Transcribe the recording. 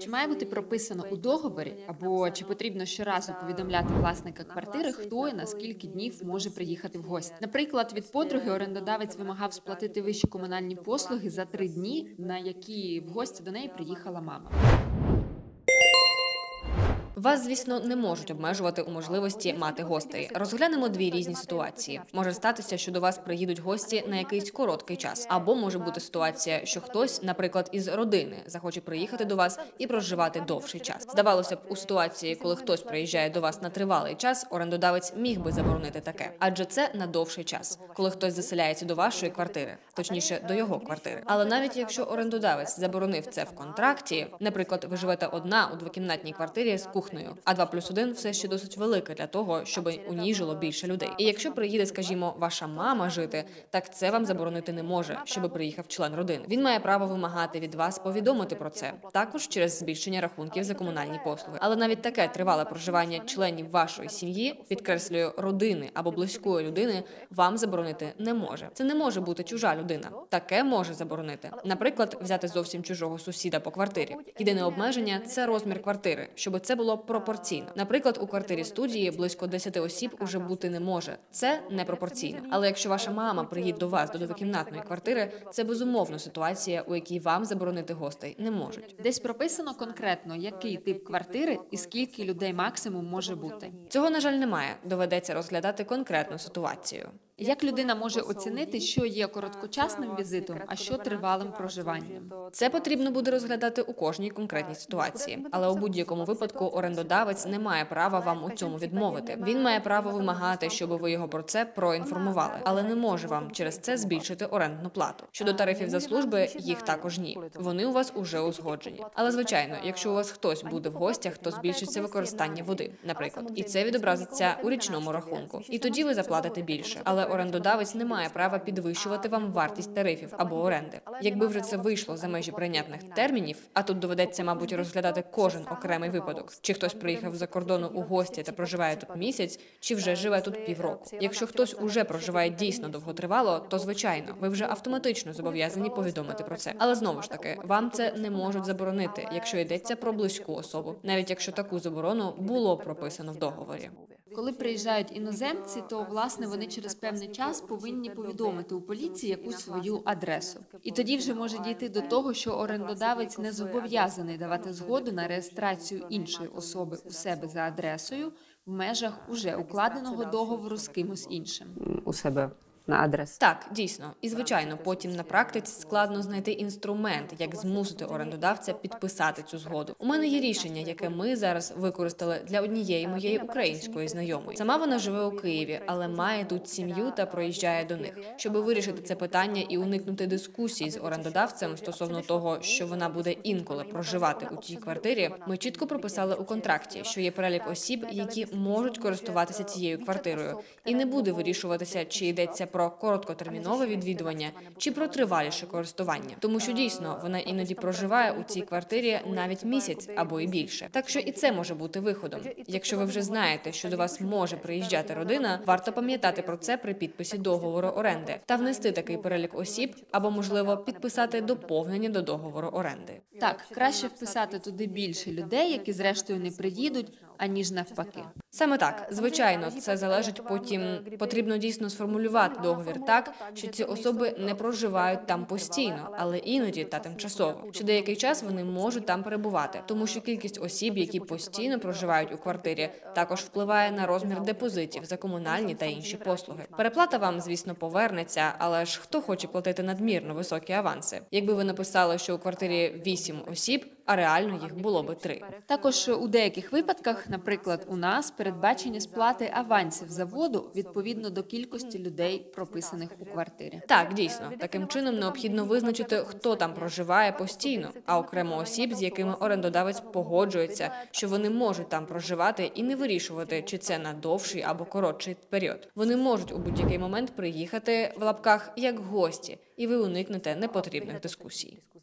Чи має бути прописано у договорі, або чи потрібно щоразу повідомляти власника квартири, хто і на скільки днів може приїхати в гості? Наприклад, від подруги орендодавець вимагав сплатити вищі комунальні послуги за 3 дні, на які в гості до неї приїхала мама. Вас, звісно, не можуть обмежувати у можливості мати гостей. Розглянемо дві різні ситуації. Може статися, що до вас приїдуть гості на якийсь короткий час. Або може бути ситуація, що хтось, наприклад, із родини захоче приїхати до вас і проживати довший час. Здавалося б, у ситуації, коли хтось приїжджає до вас на тривалий час, орендодавець міг би заборонити таке. Адже це на довший час, коли хтось заселяється до вашої квартири, точніше, до його квартири. Але навіть якщо орендодавець заборонив це в контракті, наприклад, ви живете одна у двокімнатній квартирі з кухнею, а 2+1 все ще досить велике для того, щоб у ній жило більше людей. І якщо приїде, скажімо, ваша мама жити, так це вам заборонити не може, щоб приїхав член родини. Він має право вимагати від вас повідомити про це, також через збільшення рахунків за комунальні послуги. Але навіть таке тривале проживання членів вашої сім'ї, підкреслюю, родини або близької людини, вам заборонити не може. Це не може бути чужа людина. Таке може заборонити. Наприклад, взяти зовсім чужого сусіда по квартирі. Єдине обмеження – це розмір квартири, щоб це було пропорційно. Наприклад, у квартирі студії близько 10 осіб уже бути не може. Це непропорційно. Але якщо ваша мама приїде до вас до двокімнатної квартири, це безумовно ситуація, у якій вам заборонити гостей не можуть. Десь прописано конкретно, який тип квартири і скільки людей максимум може бути. Цього, на жаль, немає. Доведеться розглядати конкретну ситуацію. Як людина може оцінити, що є короткочасним візитом, а що тривалим проживанням? Це потрібно буде розглядати у кожній конкретній ситуації. Але у будь-якому випадку орендодавець не має права вам у цьому відмовити. Він має право вимагати, щоб ви його про це проінформували, але не може вам через це збільшити орендну плату. Щодо тарифів за служби, їх також ні. Вони у вас уже узгоджені. Але, звичайно, якщо у вас хтось буде в гостях, то збільшиться використання води, наприклад. І це відобразиться у річному рахунку. І тоді ви заплатите більше. Але орендодавець не має права підвищувати вам вартість тарифів або оренди. Якби вже це вийшло за межі прийнятних термінів, а тут доведеться, мабуть, розглядати кожен окремий випадок. Чи хтось приїхав за кордону у гості та проживає тут місяць, чи вже живе тут півроку. Якщо хтось уже проживає дійсно довготривало, то, звичайно, ви вже автоматично зобов'язані повідомити про це. Але знову ж таки, вам це не можуть заборонити, якщо йдеться про близьку особу, навіть якщо таку заборону було прописано в договорі. Коли приїжджають іноземці, то, власне, вони через певний час повинні повідомити у поліції якусь свою адресу. І тоді вже може дійти до того, що орендодавець не зобов'язаний давати згоду на реєстрацію іншої особи у себе за адресою в межах уже укладеного договору з кимось іншим. У себе на адрес. Так, дійсно. І, звичайно, потім на практиці складно знайти інструмент, як змусити орендодавця підписати цю згоду. У мене є рішення, яке ми зараз використали для однієї моєї української знайомої. Сама вона живе у Києві, але має тут сім'ю та проїжджає до них. Щоб вирішити це питання і уникнути дискусій з орендодавцем стосовно того, що вона буде інколи проживати у тій квартирі, ми чітко прописали у контракті, що є перелік осіб, які можуть користуватися цією квартирою. І не буде вирішуватися, чи йдеться про короткотермінове відвідування чи про триваліше користування. Тому що дійсно вона іноді проживає у цій квартирі навіть місяць або і більше. Так що і це може бути виходом. Якщо ви вже знаєте, що до вас може приїжджати родина, варто пам'ятати про це при підписі договору оренди та внести такий перелік осіб або, можливо, підписати доповнення до договору оренди. Так, краще вписати туди більше людей, які зрештою не приїдуть, аніж навпаки. Саме так. Звичайно, це залежить потім. Потрібно дійсно сформулювати договір так, що ці особи не проживають там постійно, але іноді та тимчасово. Що деякий час вони можуть там перебувати, тому що кількість осіб, які постійно проживають у квартирі, також впливає на розмір депозитів за комунальні та інші послуги. Переплата вам, звісно, повернеться, але ж хто хоче платити надмірно високі аванси? Якби ви написали, що у квартирі 8 осіб, а реально їх було би 3. Також у деяких випадках, наприклад, у нас передбачені сплати авансів за воду відповідно до кількості людей, прописаних у квартирі. Так, дійсно. Таким чином необхідно визначити, хто там проживає постійно, а окремо осіб, з якими орендодавець погоджується, що вони можуть там проживати і не вирішувати, чи це на довший або коротший період. Вони можуть у будь-який момент приїхати, в лапках, як гості, і ви уникнете непотрібних дискусій.